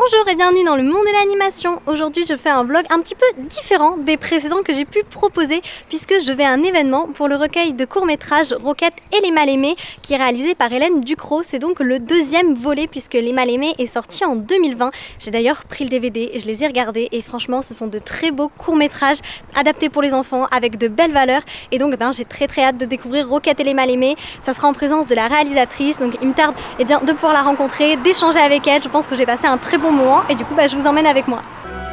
Bonjour et bienvenue dans le monde de l'animation. Aujourd'hui je fais un vlog un petit peu différent des précédents que j'ai pu proposer puisque je vais à un événement pour le recueil de courts-métrages Roquette et les Mal-Aimés qui est réalisé par Hélène Ducrot. C'est donc le deuxième volet puisque Les Mal-Aimés est sorti en 2020. J'ai d'ailleurs pris le DVD et je les ai regardés et franchement ce sont de très beaux courts-métrages adaptés pour les enfants avec de belles valeurs et donc j'ai très hâte de découvrir Roquette et les Mal-Aimés. Ça sera en présence de la réalisatrice, donc il me tarde de pouvoir la rencontrer, d'échanger avec elle. Je pense que j'ai passé un très bon moment et du coup je vous emmène avec moi.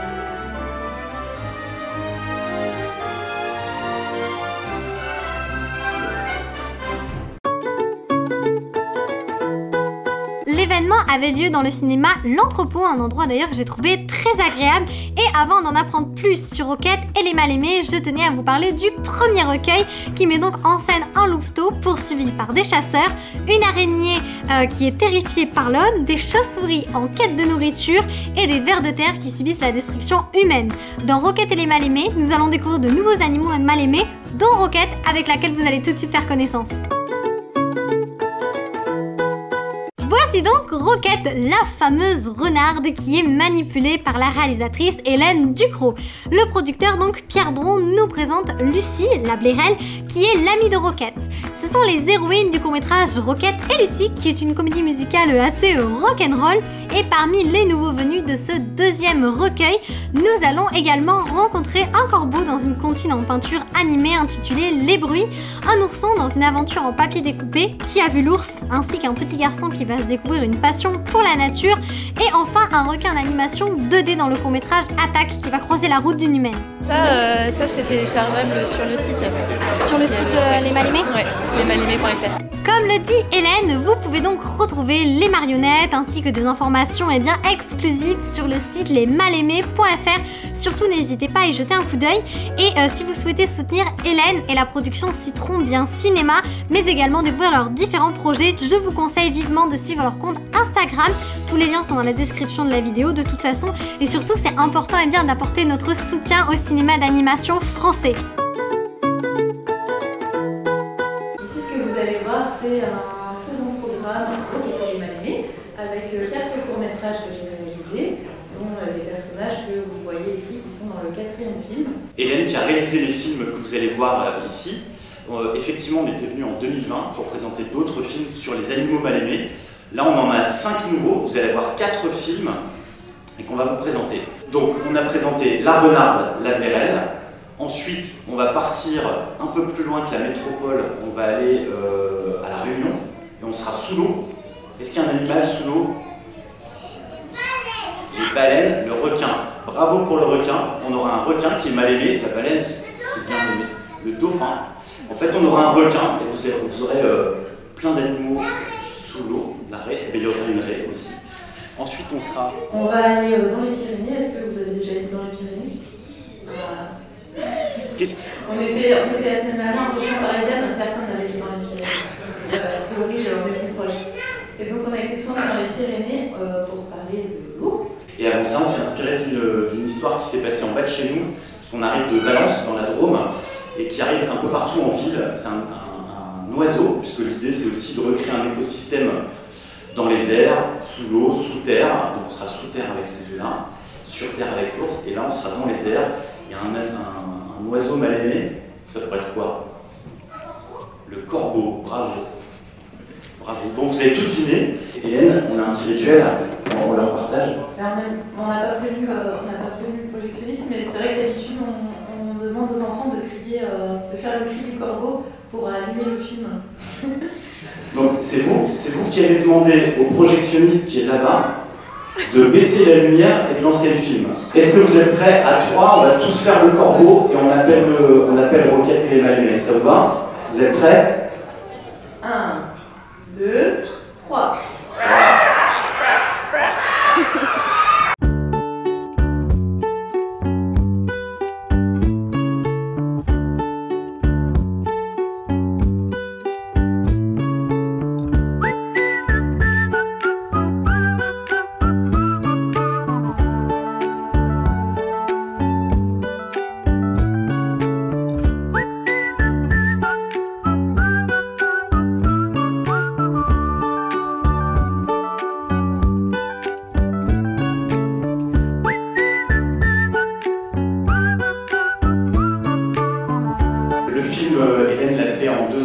L'événement avait lieu dans le cinéma L'Entrepôt, un endroit d'ailleurs que j'ai trouvé très agréable. Et avant d'en apprendre plus sur Roquette et les Mal-Aimés, je tenais à vous parler du premier recueil qui met donc en scène un louveteau poursuivi par des chasseurs, une araignée qui est terrifiée par l'homme, des chauves-souris en quête de nourriture et des vers de terre qui subissent la destruction humaine. Dans Roquette et les Mal-Aimés, nous allons découvrir de nouveaux animaux mal-aimés, dont Roquette avec laquelle vous allez tout de suite faire connaissance. Voici donc Roquette, la fameuse renarde qui est manipulée par la réalisatrice Hélène Ducrot. Le producteur donc Pierre Dron nous présente Lucie, la blérelle, qui est l'amie de Roquette. Ce sont les héroïnes du court-métrage Roquette et Lucie, qui est une comédie musicale assez rock'n'roll. Et parmi les nouveaux venus de ce deuxième recueil, nous allons également rencontrer un corbeau dans une comptine en peinture animée intitulée Les Bruits, un ourson dans une aventure en papier découpé qui a vu l'ours, ainsi qu'un petit garçon qui va se découvrir une passion pour la nature, et enfin un requin d'animation 2D dans le court-métrage Attaque qui va croiser la route d'une humaine. Ça c'est téléchargeable sur le site. Sur le site Les Mal-Aimés ? Ouais, lesmalimés.fr. Comme le dit Hélène, vous pouvez donc retrouver les marionnettes ainsi que des informations exclusives sur le site lesmalaimés.fr. Surtout n'hésitez pas à y jeter un coup d'œil. Et si vous souhaitez soutenir Hélène et la production Citron Bien Cinéma, mais également découvrir leurs différents projets, je vous conseille vivement de suivre leur compte Instagram. Tous les liens sont dans la description de la vidéo de toute façon. Et surtout c'est important d'apporter notre soutien au cinéma d'animation français. C'est un second programme Roquette et les Mal-Aimés avec 4 courts-métrages que j'ai réalisés, dont les personnages que vous voyez ici qui sont dans le 4e film. Hélène qui a réalisé les films que vous allez voir ici. Effectivement, on était venu en 2020 pour présenter d'autres films sur les animaux mal-aimés. Là, on en a 5 nouveaux. Vous allez voir 4 films et qu'on va vous présenter. Donc, on a présenté La Renarde, la Blérelle. Ensuite, on va partir un peu plus loin que la métropole, on va aller à La Réunion et on sera sous l'eau. Est-ce qu'il y a un animal sous l'eau? Les baleines, le requin. Bravo pour le requin, on aura un requin qui est mal aimé, la baleine c'est bien aimé. Le dauphin, en fait on aura un requin et vous aurez plein d'animaux sous l'eau, la raie, et il y aura une raie aussi. Ensuite on sera... On va aller dans les Pyrénées, est-ce que vous avez déjà été dans les Pyrénées? On était la semaine dernière en région parisienne, personne n'avait été dans les Pyrénées. C'est horrible, on est plus proche. Et donc on a été tourné dans les Pyrénées pour parler de l'ours. Et avant ça, on s'est inspiré d'une histoire qui s'est passée en bas de chez nous, parce qu'on arrive de Valence, dans la Drôme, et qui arrive un peu partout en ville. C'est un oiseau, puisque l'idée c'est aussi de recréer un écosystème dans les airs, sous l'eau, sous terre. Donc on sera sous terre avec ces deux-là, sur terre avec l'ours, et là on sera dans les airs. Il y a un oiseau mal aimé, ça devrait être quoi? Le corbeau, bravo. Bravo. Bon, vous avez tout deviné. Hélène, on a un petit rituel, on leur partage. On n'a pas prévu le projectionniste, mais c'est vrai que d'habitude on demande aux enfants de crier, de faire le cri du corbeau pour allumer le film. Donc c'est vous qui avez demandé au projectionniste qui est là-bas de baisser la lumière et de lancer le film. Est-ce que vous êtes prêts? À 3, on va tous faire le corbeau et on appelle Roquette et les Mal-Aimés. Ça vous va? Vous êtes prêts? 1, 2, 3.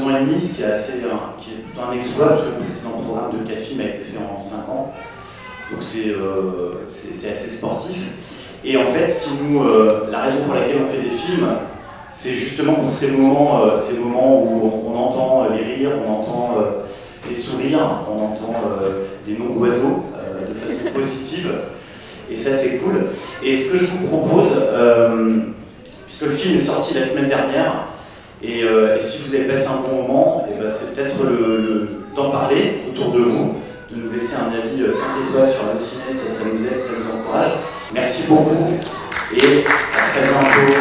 ans et demi, ce qui est, qui est plutôt un exploit, parce que le précédent programme de 4 films a été fait en 5 ans. Donc c'est assez sportif. Et en fait, la raison pour laquelle on fait des films, c'est justement pour ces moments où on entend les rires, on entend les sourires, on entend les noms d'oiseaux de façon positive. Et ça, c'est cool. Et ce que je vous propose, puisque le film est sorti la semaine dernière, et si vous avez passé un bon moment, c'est peut-être d'en parler autour de vous, de nous laisser un avis 5 étoiles sur le ciné, ça nous aide, ça nous encourage. Merci beaucoup et à très bientôt.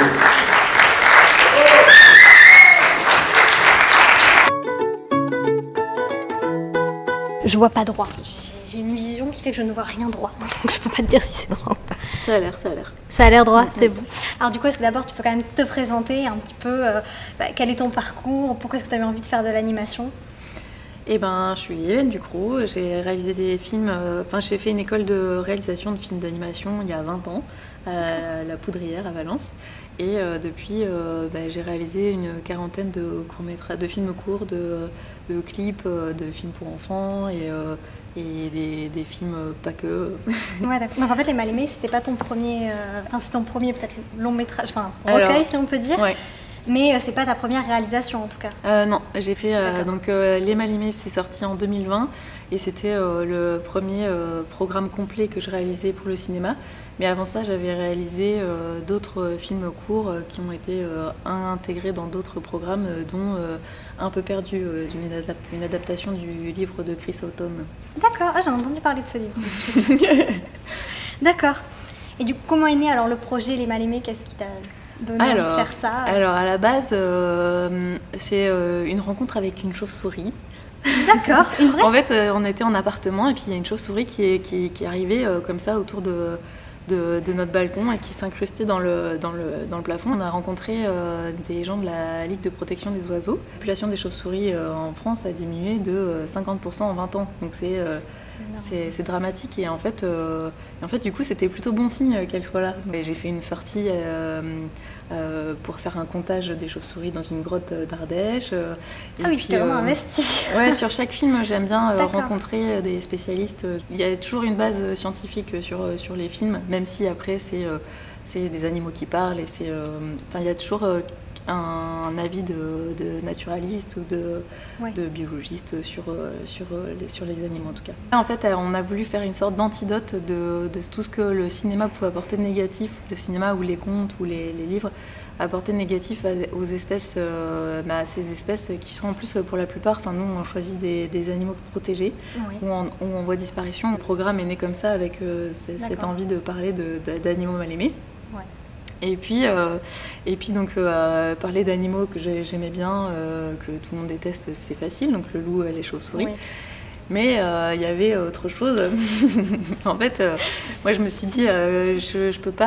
Je vois pas droit. J'ai une vision qui fait que je ne vois rien droit. Donc je peux pas te dire si c'est droit ou pas. Ça a l'air, ça a l'air. Ça a l'air droit, c'est bon. Alors du coup, est-ce que d'abord tu peux quand même te présenter un petit peu quel est ton parcours, pourquoi est-ce que tu avais envie de faire de l'animation? Eh ben, je suis Hélène Ducrot, j'ai réalisé des films, j'ai fait une école de réalisation de films d'animation il y a 20 ans, à la Poudrière à Valence. Et depuis, j'ai réalisé une quarantaine de courts-métrages, de films courts, de clips, de films pour enfants et des films pas que. Ouais, d'accord. Donc en fait, Les Mal-Aimés, c'était pas ton premier, c'est ton premier peut-être long métrage, recueil si on peut dire. Ouais. Mais c'est pas ta première réalisation en tout cas. Non, j'ai fait Les Mal-Aimés, c'est sorti en 2020 et c'était le premier programme complet que je réalisais pour le cinéma. Mais avant ça, j'avais réalisé d'autres films courts qui ont été intégrés dans d'autres programmes, dont Un peu perdu, une adaptation du livre de Chris Houghton. D'accord, j'ai entendu parler de ce livre. D'accord. Et du coup, comment est né alors le projet Les Mal-Aimés? Qu'est-ce qui t'a donné envie de faire ça? Alors à la base, c'est une rencontre avec une chauve-souris. D'accord, une vraie? En fait, on était en appartement et puis il y a une chauve-souris qui est arrivée comme ça autour de notre balcon et qui s'incrustait dans le plafond. On a rencontré des gens de la Ligue de protection des oiseaux. La population des chauves-souris en France a diminué de 50% en 20 ans. Donc c'est dramatique et en fait du coup c'était plutôt bon signe qu'elle soit là. J'ai fait une sortie pour faire un comptage des chauves-souris dans une grotte d'Ardèche. Ah oui, puis t'es vraiment investi. Ouais, sur chaque film j'aime bien rencontrer des spécialistes. Il y a toujours une base scientifique sur les films, même si après c'est des animaux qui parlent et il y a toujours un avis de naturaliste ou de biologiste sur les animaux en tout cas. En fait, on a voulu faire une sorte d'antidote de tout ce que le cinéma pouvait apporter de négatif, le cinéma ou les contes ou les livres apporter de négatif aux espèces, ces espèces qui sont en plus pour la plupart, nous on choisit des animaux protégés ou en voie de disparition. Le programme est né comme ça avec cette envie de parler d'animaux mal aimés. Ouais. Et puis donc parler d'animaux que j'aimais bien, que tout le monde déteste, c'est facile, donc le loup, les chauves-souris. Oui. Mais il y avait autre chose. En fait, moi je me suis dit, je peux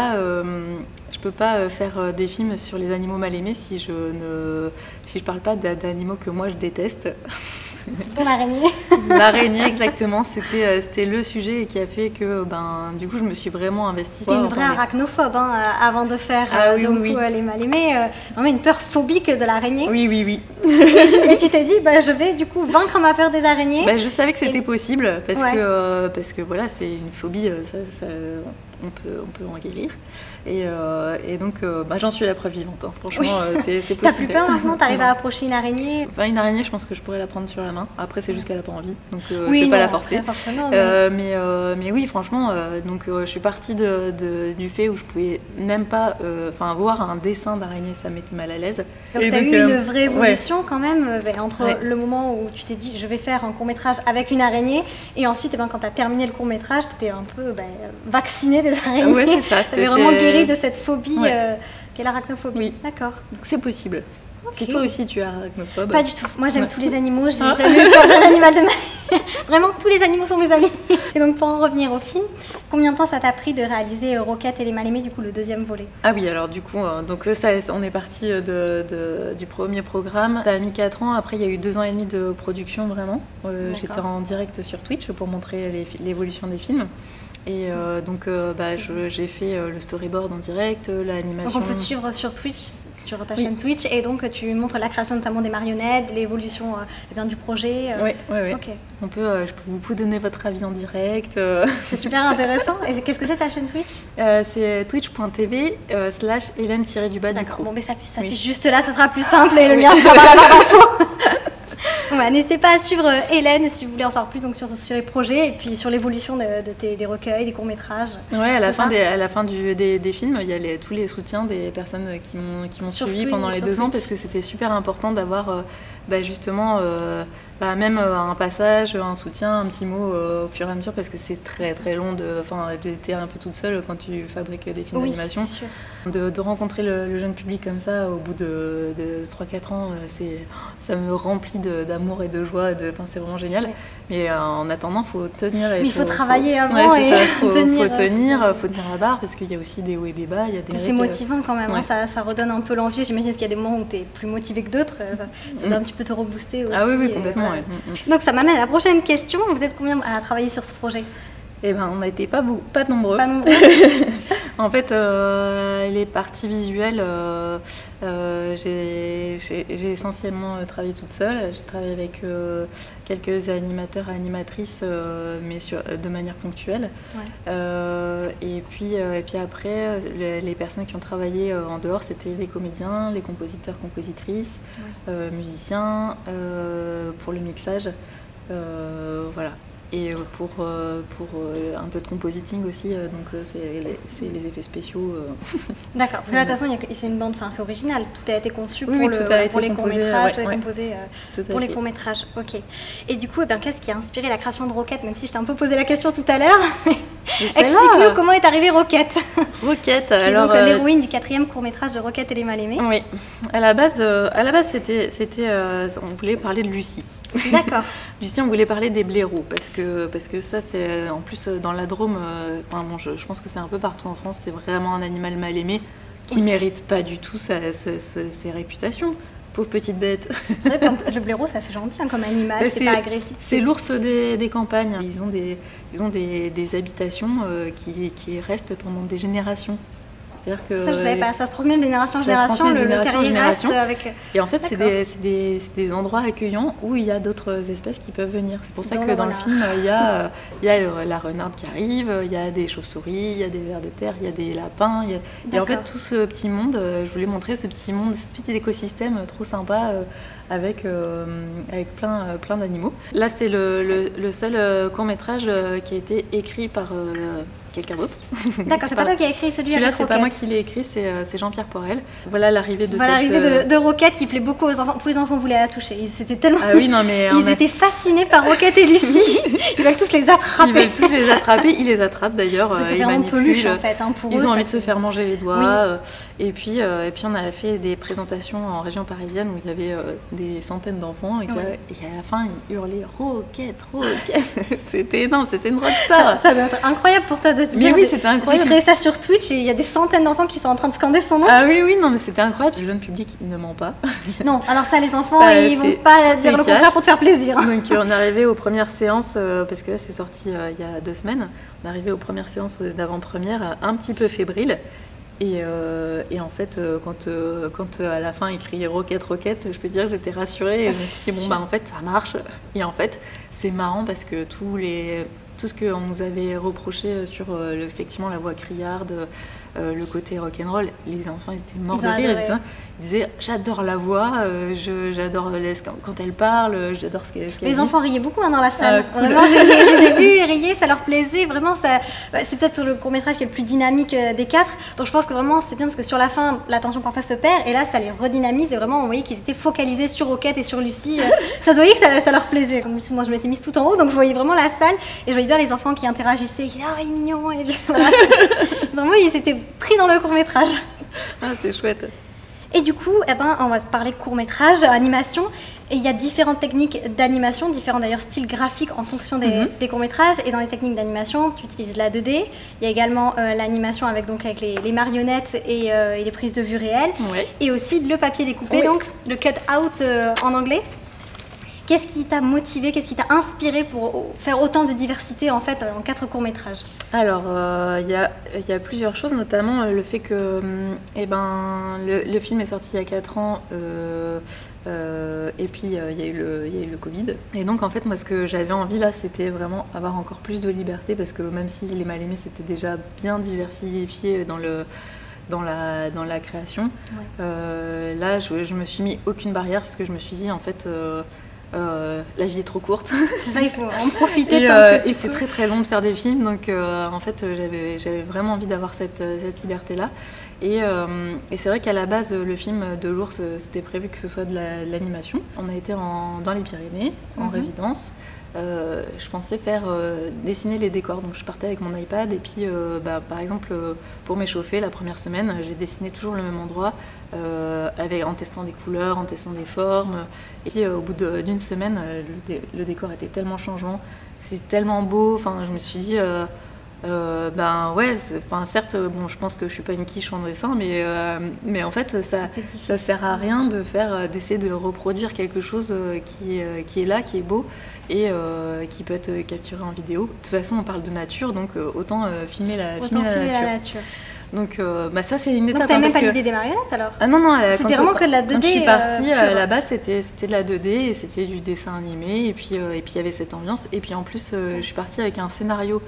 pas faire des films sur les animaux mal aimés si je parle pas d'animaux que moi je déteste. L'araignée. L'araignée, exactement. C'était le sujet qui a fait que du coup je me suis vraiment investie. C'était une vraie arachnophobe avant de faire Les Mal-Aimés. Vraiment une peur phobique de l'araignée. Oui. Et tu t'es dit, je vais du coup vaincre ma peur des araignées. Je savais que c'était possible parce que voilà, c'est une phobie, on peut en guérir. Et donc j'en suis la preuve vivante. Franchement, c'est possible. T'as plus peur maintenant? T'arrives à approcher une araignée? Une araignée, je pense que je pourrais la prendre sur la main. Après, c'est juste qu'elle n'a pas envie, donc je vais pas la forcer. Mais oui, franchement, je suis partie du fait où je pouvais même pas, voir un dessin d'araignée, ça m'était mal à l'aise. Donc t'as eu une vraie évolution quand même entre le moment où tu t'es dit je vais faire un court-métrage avec une araignée et ensuite quand t'as terminé le court-métrage, t'étais un peu vaccinée des araignées. Ouais, c'est ça. T'avais vraiment guéri de cette phobie qu'est l'arachnophobie. Oui. D'accord. Donc c'est possible. Okay. Si toi aussi tu es arachnophobe. Pas du tout. Moi j'aime tous les animaux, j'ai jamais eu peur d'un animal de ma vie. Vraiment, tous les animaux sont mes amis. Et donc pour en revenir au film, combien de temps ça t'a pris de réaliser Roquette et les Mal-Aimés, du coup le deuxième volet? Ah oui, alors du coup, on est parti du premier programme. Ça a mis 4 ans, après il y a eu 2 ans et demi de production vraiment. J'étais en direct sur Twitch pour montrer l'évolution des films. Et donc j'ai fait le storyboard en direct, l'animation. Donc on peut te suivre sur Twitch, sur ta chaîne Twitch, et donc tu montres la création notamment des marionnettes, l'évolution du projet. Oui. Okay. Vous pouvez donner votre avis en direct. C'est super intéressant. Et qu'est-ce que c'est ta chaîne Twitch? C'est twitch.tv/Hélène-du-Cro. D'accord, bon mais ça s'affiche juste là, ce sera plus simple et le lien sera dans la barre d'infos. N'hésitez pas à suivre Hélène si vous voulez en savoir plus donc sur les projets et puis sur l'évolution des recueils, des courts-métrages. Ouais, à la fin des films, il y a tous les soutiens des personnes qui m'ont suivi pendant les 2 ans parce que c'était super important d'avoir justement même un passage, un soutien, un petit mot au fur et à mesure parce que c'est très très long d'être un peu toute seule quand tu fabriques des films d'animation. De rencontrer le jeune public comme ça au bout de 3-4 ans, ça me remplit d'amour et de joie, c'est vraiment génial. Ouais. Mais en attendant, il faut tenir. Il faut travailler avant et tenir. Faut tenir la barre parce qu'il y a aussi des hauts et des bas. C'est motivant quand même, ça redonne un peu l'envie. J'imagine qu'il y a des moments où tu es plus motivé que d'autres, ça doit un petit peu te rebooster aussi. Ah oui, complètement. Ouais. Donc ça m'amène à la prochaine question. Vous êtes combien à travailler sur ce projet? On n'a été pas nombreux. Pas nombreux. En fait, les parties visuelles, j'ai essentiellement travaillé toute seule. J'ai travaillé avec quelques animateurs et animatrices, mais de manière ponctuelle. Ouais. Et puis après, les personnes qui ont travaillé en dehors, c'était les comédiens, les compositeurs, compositrices, musiciens, pour le mixage. Voilà. Et pour un peu de compositing aussi, c'est les effets spéciaux. D'accord, parce que là de toute façon c'est une bande, c'est original, tout a été conçu pour les courts-métrages, tout a été composé pour les courts-métrages. Ok. Et du coup, qu'est-ce qui a inspiré la création de Roquette, même si je t'ai un peu posé la question tout à l'heure? Explique-nous comment est arrivée Roquette. Roquette, qui est donc l'héroïne du 4e court-métrage de Roquette et les Mal-Aimés. Oui, à la base c'était on voulait parler de Lucie. D'accord. Lucie, on voulait parler des blaireaux parce que ça, c'est en plus dans la Drôme. Je pense que c'est un peu partout en France. C'est vraiment un animal mal aimé qui mérite pas du tout ses réputations. Pauvre petite bête. C'est vrai que le blaireau, c'est assez gentil comme animal. C'est pas agressif. C'est l'ours des campagnes. Ils ont des habitations qui restent pendant des générations. Que ça, je savais pas. Ça se transmet de génération en génération. Le terrier reste avec. Et en fait, c'est des endroits accueillants où il y a d'autres espèces qui peuvent venir. C'est pour ça que dans le film, il y a la renarde qui arrive, il y a des chauves-souris, il y a des vers de terre, il y a des lapins. Et en fait, tout ce petit monde, je voulais montrer ce petit monde, ce petit écosystème trop sympa. Avec plein d'animaux. Là, c'était le seul court-métrage qui a été écrit par quelqu'un d'autre. D'accord, c'est pas toi qui as écrit celui-là, c'est pas moi qui l'ai écrit, c'est Jean-Pierre Porel. Voilà l'arrivée de de Roquette qui plaît beaucoup aux enfants. Tous les enfants voulaient la toucher. Ils étaient étaient fascinés par Roquette et Lucie. Ils veulent tous les attraper. Ils les attrapent d'ailleurs. Ils manipulent en fait. Ils ont envie de se faire manger les doigts. Oui. Et puis on a fait des présentations en région parisienne où il y avait des centaines d'enfants et à la fin ils hurlaient Roquette. C'était énorme, c'était une rockstar. Ça doit être incroyable pour toi de te dire. Oui, c'était incroyable. J'ai créé ça sur Twitch et il y a des centaines d'enfants qui sont en train de scander son nom. Ah oui, non mais c'était incroyable. Le jeune public il ne ment pas. Non, alors ça les enfants ils vont pas dire le contraire pour te faire plaisir. Donc on est arrivé aux premières séances parce que là c'est sorti il y a 2 semaines. On est arrivé aux premières séances d'avant-première un petit peu fébrile. Et en fait, quand à la fin il criait Roquette, je peux dire que j'étais rassurée. Et je me suis dit, en fait, ça marche. Et en fait, c'est marrant parce que tout ce qu'on nous avait reproché sur effectivement la voix criarde, le côté rock'n'roll, les enfants ils étaient morts de rire. Ils disaient j'adore la voix, j'adore quand elle parle, j'adore ce qu'elle dit. Les enfants riaient beaucoup dans la salle. Cool. Vraiment, je les ai vus rire, ça leur plaisait. Vraiment, c'est peut-être le court-métrage qui est le plus dynamique des 4. Donc je pense que vraiment c'est bien parce que sur la fin, l'attention parfois se perd et là ça les redynamise et vraiment on voyait qu'ils étaient focalisés sur Roquette et sur Lucie. Ça se voyait que ça leur plaisait. Moi je m'étais mise tout en haut donc je voyais vraiment la salle et je voyais bien les enfants qui interagissaient, qui disaient ah il est mignon et puis, voilà. Vraiment ils étaient pris dans le court-métrage. Ah c'est chouette. Et du coup, on va parler court-métrage, animation. Et il y a différentes techniques d'animation, différents d'ailleurs styles graphiques en fonction des courts-métrages. Et dans les techniques d'animation, tu utilises la 2D. Il y a également l'animation avec les marionnettes et les prises de vue réelles. Ouais. Et aussi le papier découpé, donc le cut-out en anglais. Qu'est-ce qui t'a motivé, qu'est-ce qui t'a inspiré pour faire autant de diversité en fait en 4 courts-métrages? Alors, il y a plusieurs choses, notamment le fait que le film est sorti il y a 4 ans, et puis il y a eu le Covid. Et donc, en fait, moi, ce que j'avais envie là, c'était vraiment avoir encore plus de liberté, parce que même si Les Mal-Aimés, c'était déjà bien diversifié dans la création, là, je me suis mis aucune barrière, parce que je me suis dit, en fait... la vie est trop courte. C'est ça, il faut en profiter. Et c'est très très long de faire des films, donc en fait j'avais vraiment envie d'avoir cette liberté-là. Et c'est vrai qu'à la base, le film de l'ours, c'était prévu que ce soit de l'animation. On a été dans les Pyrénées, en résidence. Je pensais faire dessiner les décors, donc je partais avec mon iPad et puis par exemple pour m'échauffer la première semaine, j'ai dessiné toujours le même endroit en testant des couleurs, en testant des formes, et puis au bout d'une semaine le décor était tellement changeant, c'est tellement beau, enfin je me suis dit certes, bon, je pense que je suis pas une quiche en dessin, mais en fait ça sert à rien d'essayer de reproduire quelque chose qui est là, qui est beau et qui peut être capturé en vidéo. De toute façon, on parle de nature, donc autant filmer la nature. Donc ça c'est une étape. Donc t'as même pas l'idée des marionnettes alors? Ah non, c'était vraiment que de la 2D. Quand je suis partie, à la base c'était de la 2D et c'était du dessin animé, et puis il y avait cette ambiance, et puis en plus je suis partie avec un scénario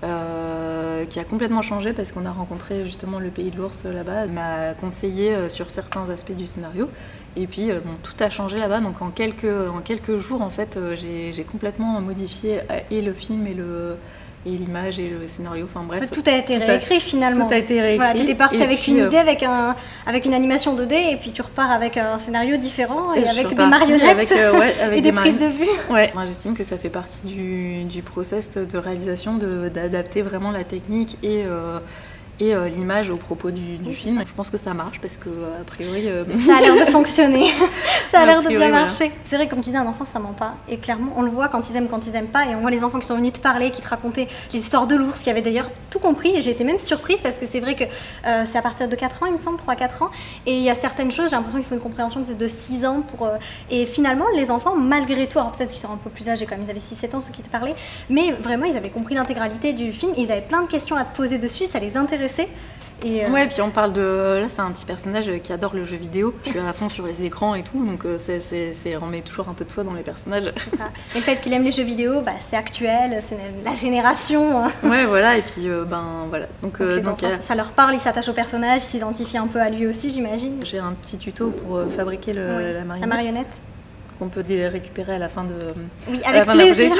qui a complètement changé, parce qu'on a rencontré justement le Pays de l'Ours là-bas. Il m'a conseillé sur certains aspects du scénario, et puis tout a changé là-bas. Donc en quelques jours en fait, j'ai complètement modifié et le film et l'image et le scénario, enfin bref. Tout a été réécrit finalement. Tout a été réécrit. Voilà, t'étais partie avec une idée, avec une animation 2D, et puis tu repars avec un scénario différent et avec des marionnettes avec et des prises de vue. Ouais. Moi, j'estime que ça fait partie du process de réalisation, d'adapter vraiment la technique et l'image au propos du film. Je pense que ça marche, parce que a priori ça a l'air de fonctionner. Ça a l'air de bien marcher. C'est vrai, comme tu disais, un enfant ça ment pas, et clairement on le voit quand ils aiment pas, et on voit les enfants qui sont venus te parler, qui te racontaient les histoires de l'ours, qui avaient d'ailleurs tout compris, et j'ai été même surprise, parce que c'est vrai que c'est à partir de 4 ans, il me semble, 3-4 ans, et il y a certaines choses, j'ai l'impression qu'il faut une compréhension de 6 ans et finalement les enfants, malgré tout, alors peut-être qu'ils sont un peu plus âgés quand même, ils avaient 6-7 ans ceux qui te parlaient, mais vraiment ils avaient compris l'intégralité du film, ils avaient plein de questions à te poser dessus, ça les intéressait. Ouais, puis on parle de... Là, c'est un petit personnage qui adore le jeu vidéo. Je suis à fond sur les écrans et tout, donc on met toujours un peu de soi dans les personnages. C'est ça. Et le fait qu'il aime les jeux vidéo, c'est actuel, c'est la génération. Ouais, voilà, et puis voilà. Donc les enfants, ça leur parle, ils s'attachent au personnage, ils s'identifient un peu à lui aussi, j'imagine. J'ai un petit tuto pour fabriquer la marionnette. La marionnette. Qu'on peut récupérer à la fin de... Oui, avec plaisir.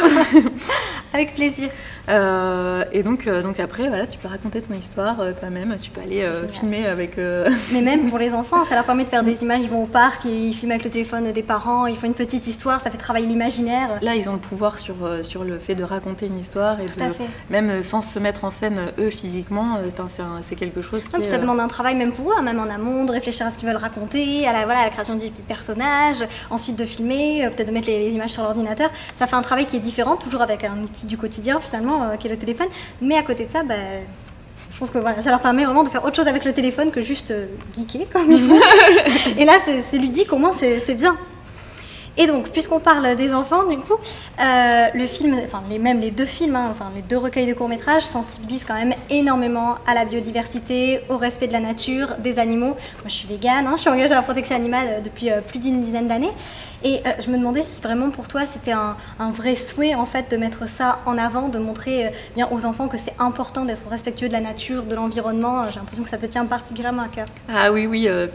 Avec plaisir. Et donc après, voilà, tu peux raconter ton histoire toi-même, tu peux aller filmer avec... Mais même pour les enfants, ça leur permet de faire des images, ils vont au parc, ils filment avec le téléphone des parents, ils font une petite histoire, ça fait travailler l'imaginaire. Là, ils ont le pouvoir sur le fait de raconter une histoire, et même sans se mettre en scène eux physiquement, c'est quelque chose qui... Ça demande un travail même pour eux, hein, même en amont, de réfléchir à ce qu'ils veulent raconter, à la création de petits personnages, ensuite de filmer, peut-être de mettre les images sur l'ordinateur. Ça fait un travail qui est différent, toujours avec un outil du quotidien finalement, qui est le téléphone. Mais à côté de ça, je trouve que voilà, ça leur permet vraiment de faire autre chose avec le téléphone que juste geeker comme il faut. Et là, c'est ludique, au moins c'est bien. Et donc, puisqu'on parle des enfants, du coup, le film, même les deux films, les deux recueils de courts-métrages sensibilisent quand même énormément à la biodiversité, au respect de la nature, des animaux. Moi, je suis végane, je suis engagée à la protection animale depuis plus d'une dizaine d'années. Et je me demandais si vraiment pour toi, c'était un vrai souhait, en fait, de mettre ça en avant, de montrer bien aux enfants que c'est important d'être respectueux de la nature, de l'environnement. J'ai l'impression que ça te tient particulièrement à cœur. Ah oui,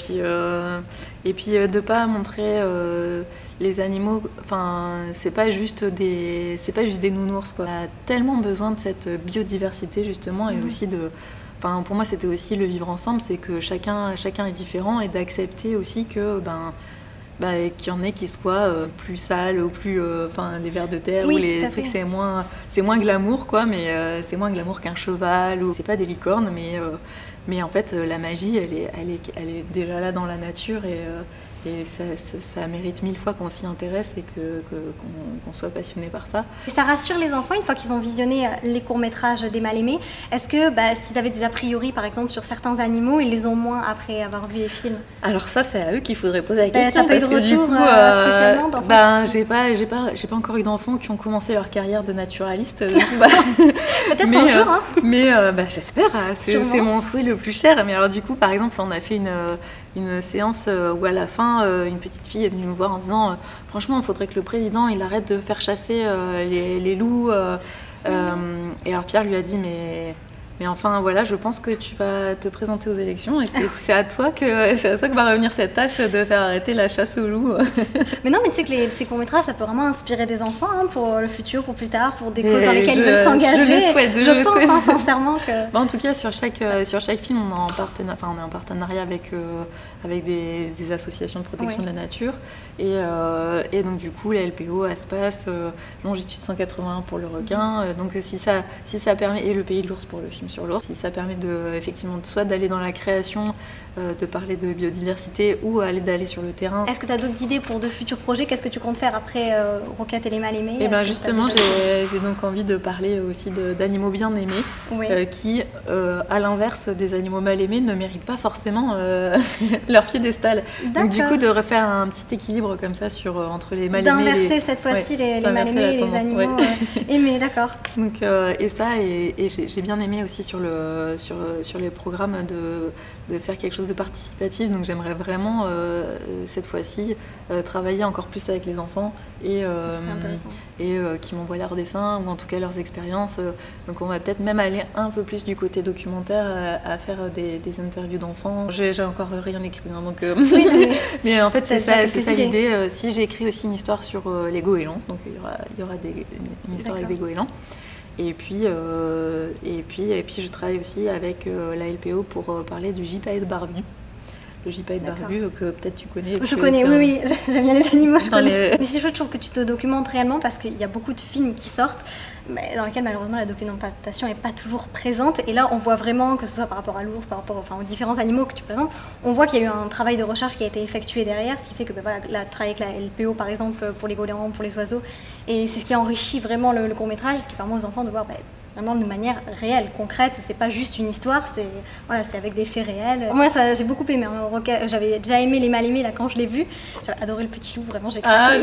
et puis de pas montrer... les animaux, c'est pas juste des nounours, quoi. On a tellement besoin de cette biodiversité justement, et aussi pour moi c'était aussi le vivre ensemble, c'est que chacun est différent, et d'accepter aussi que qu'il y en ait qui soient plus sales ou plus les vers de terre, ou les trucs, c'est moins glamour, quoi, mais c'est moins glamour qu'un cheval, ou c'est pas des licornes, mais en fait la magie elle est déjà là dans la nature, Et ça mérite 1000 fois qu'on s'y intéresse et qu'on soit passionné par ça. Et ça rassure les enfants une fois qu'ils ont visionné les courts-métrages des Mal-Aimés. Est-ce que s'ils avaient des a priori par exemple sur certains animaux, ils les ont moins après avoir vu les films? Alors ça, c'est à eux qu'il faudrait poser la question. T'as pas eu de retour spécialement d'enfants? J'ai pas encore eu d'enfants qui ont commencé leur carrière de naturaliste. Peut-être un jour, hein. Mais j'espère, c'est mon souhait le plus cher. Mais alors du coup, par exemple, on a fait une séance où à la fin, une petite fille est venue me voir en disant franchement, il faudrait que le président il arrête de faire chasser les loups. Et alors Pierre lui a dit mais enfin voilà, je pense que tu vas te présenter aux élections et c'est à toi que va revenir cette tâche de faire arrêter la chasse aux loups. Mais non, mais tu sais que ces courts-métrages, ça peut vraiment inspirer des enfants hein, pour le futur, pour plus tard, pour des causes dans lesquelles ils veulent s'engager. Je pense hein, sincèrement que... En tout cas, sur chaque film, on est en partenariat avec des associations de protection de la nature. Et donc du coup, la LPO, Aspas, Longitude 181 pour le requin. Donc si ça permet, et le Pays de l'ours pour le film sur l'ours, si ça permet effectivement soit d'aller dans la création, de parler de biodiversité ou d'aller sur le terrain. Est-ce que tu as d'autres idées pour de futurs projets? Qu'est-ce que tu comptes faire après Roquette et les Mal-Aimés? Et bien justement, j'ai donc envie de parler aussi d'animaux bien aimés, qui, à l'inverse des animaux mal aimés, ne méritent pas forcément leur piédestal. Donc du coup, de refaire un petit équilibre comme ça entre les mal aimés. D'inverser cette fois-ci les mal aimés et les animaux aimés, d'accord. Donc, et j'ai bien aimé aussi sur les programmes de faire quelque chose de participatif. Donc j'aimerais vraiment cette fois-ci travailler encore plus avec les enfants et qui m'envoient leurs dessins ou en tout cas leurs expériences. Donc on va peut-être même aller un peu plus du côté documentaire à faire des interviews d'enfants. J'ai encore rien écrit, hein, donc mais en fait c'est ça l'idée. Si j'ai écrit aussi une histoire sur les goélands, donc il y aura une histoire avec des goélands. Et puis je travaille aussi avec la LPO pour parler du gypaète barbu. Le gypaète barbu que peut-être tu connais. Je connais, oui, j'aime bien les animaux, je connais. Mais c'est chouette, je trouve que tu te documentes réellement parce qu'il y a beaucoup de films qui sortent mais dans lesquels malheureusement la documentation n'est pas toujours présente. Et là, on voit vraiment, que ce soit par rapport à l'ours, par rapport aux différents animaux que tu présentes, on voit qu'il y a eu un travail de recherche qui a été effectué derrière, ce qui fait que la travail avec la LPO par exemple pour les goélands, pour les oiseaux, et c'est ce qui enrichit vraiment le court-métrage, ce qui permet aux enfants de voir vraiment de manière réelle, concrète. C'est pas juste une histoire, c'est avec des faits réels. Moi, j'ai beaucoup aimé. J'avais déjà aimé les Mal-Aimés là quand je l'ai vu. J'avais adoré le petit loup, vraiment j'ai craqué.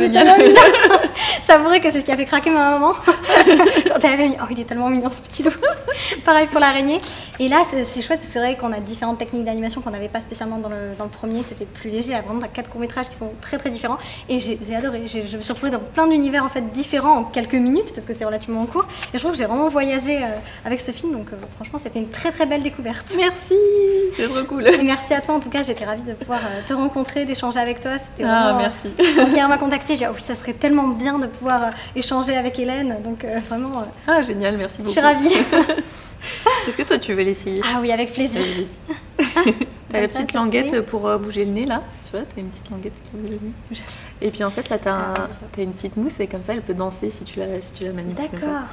Je t'avouerai que c'est ce qui a fait craquer ma maman. Quand elle avait dit, oh il est tellement mignon ce petit loup. Pareil pour l'araignée. Et là, c'est chouette parce que c'est vrai qu'on a différentes techniques d'animation qu'on n'avait pas spécialement dans le premier. C'était plus léger. Il y a vraiment 4 courts-métrages qui sont très très différents. Et j'ai adoré. Je me suis retrouvée dans plein d'univers en fait différents en quelques minutes parce que c'est relativement court. Et je trouve que j'ai vraiment voyagé avec ce film, donc franchement c'était une très très belle découverte. Merci, c'est trop cool. Et merci à toi en tout cas, j'étais ravie de pouvoir te rencontrer, d'échanger avec toi. C'était vraiment... merci. Quand Pierre m'a contactée, j'ai dit ça serait tellement bien de pouvoir échanger avec Hélène, donc vraiment... génial, merci beaucoup. Je suis ravie. Est-ce que toi tu veux l'essayer? Ah oui, avec plaisir. T'as la petite languette pour bouger le nez là, tu vois, t'as une petite languette qui bouge le nez. Et puis en fait là t'as une petite mousse et comme ça elle peut danser si tu la manipules. D'accord.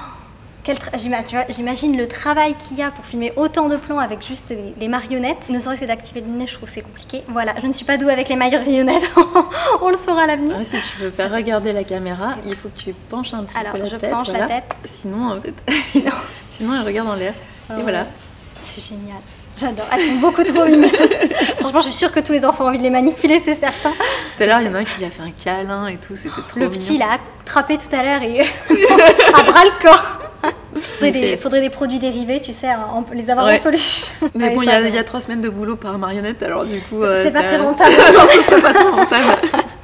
J'imagine le travail qu'il y a pour filmer autant de plans avec juste les marionnettes. Ne serait-ce que d'activer le nez, je trouve c'est compliqué. Voilà, je ne suis pas douée avec les marionnettes, on le saura à l'avenir. Si tu veux faire regarder la caméra, il faut que tu penches un petit peu la tête. Alors, je penche la tête. Sinon, en fait, sinon elle regarde en l'air. Et voilà. C'est génial. J'adore, elles sont beaucoup trop mignonnes. Franchement, je suis sûre que tous les enfants ont envie de les manipuler, c'est certain. Tout à l'heure, il y en a un qui lui a fait un câlin et tout, c'était trop mignon. Le petit, il a attrapé tout à l'heure et à bras le corps. Faudrait des produits dérivés, tu sais, les avoir en peluche. Mais bon, il y a 3 semaines de boulot par marionnette, alors du coup... c'est pas très rentable. Non, ce serait pas très rentable.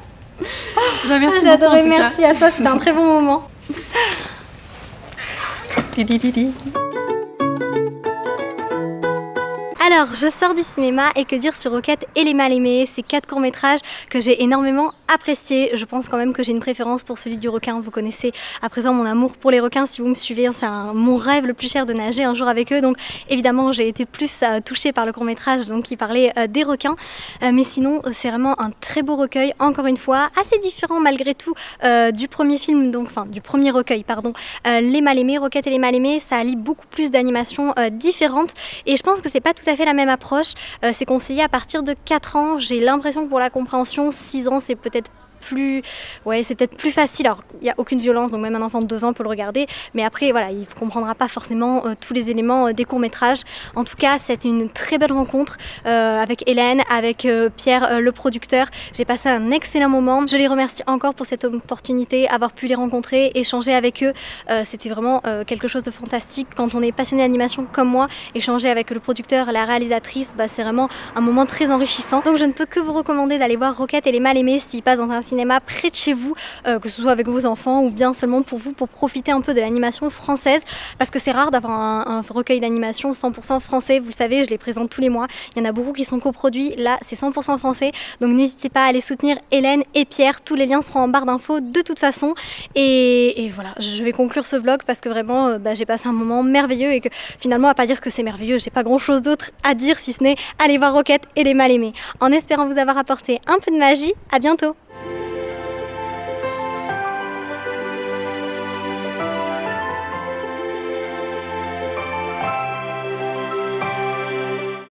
Merci j'ai adoré, merci à toi, c'était un très bon moment. Alors, je sors du cinéma et que dire sur Roquette et les Mal-Aimés, ces 4 courts-métrages que j'ai énormément appréciés. Je pense quand même que j'ai une préférence pour celui du requin. Vous connaissez à présent mon amour pour les requins, si vous me suivez. C'est mon rêve le plus cher de nager un jour avec eux. Donc évidemment, j'ai été plus touchée par le court-métrage qui parlait des requins. Mais sinon, c'est vraiment un très beau recueil, encore une fois, assez différent malgré tout du premier film, du premier recueil, pardon. Les Mal-Aimés, Roquette et les Mal-Aimés, ça allie beaucoup plus d'animations différentes. Et je pense que c'est pas tout à à fait la même approche. C'est conseillé à partir de 4 ans. J'ai l'impression que pour la compréhension, 6 ans, c'est peut-être plus facile. Alors, il n'y a aucune violence, donc même un enfant de 2 ans peut le regarder, mais après, voilà, il ne comprendra pas forcément tous les éléments des courts-métrages. En tout cas, c'était une très belle rencontre avec Hélène, avec Pierre, le producteur. J'ai passé un excellent moment. Je les remercie encore pour cette opportunité, avoir pu les rencontrer, échanger avec eux. C'était vraiment quelque chose de fantastique. Quand on est passionné d'animation comme moi, échanger avec le producteur, la réalisatrice, c'est vraiment un moment très enrichissant. Donc, je ne peux que vous recommander d'aller voir Roquette et les Mal-Aimés s'ils passent dans un cinéma près de chez vous, que ce soit avec vos enfants ou bien seulement pour vous, pour profiter un peu de l'animation française, parce que c'est rare d'avoir un recueil d'animation 100% français. Vous le savez, je les présente tous les mois. Il y en a beaucoup qui sont coproduits. Là, c'est 100% français. Donc n'hésitez pas à aller soutenir Hélène et Pierre. Tous les liens seront en barre d'infos de toute façon. Et voilà, je vais conclure ce vlog parce que vraiment, j'ai passé un moment merveilleux et que finalement, à pas dire que c'est merveilleux, j'ai pas grand chose d'autre à dire si ce n'est aller voir Roquette et les Mal-Aimés. En espérant vous avoir apporté un peu de magie. À bientôt.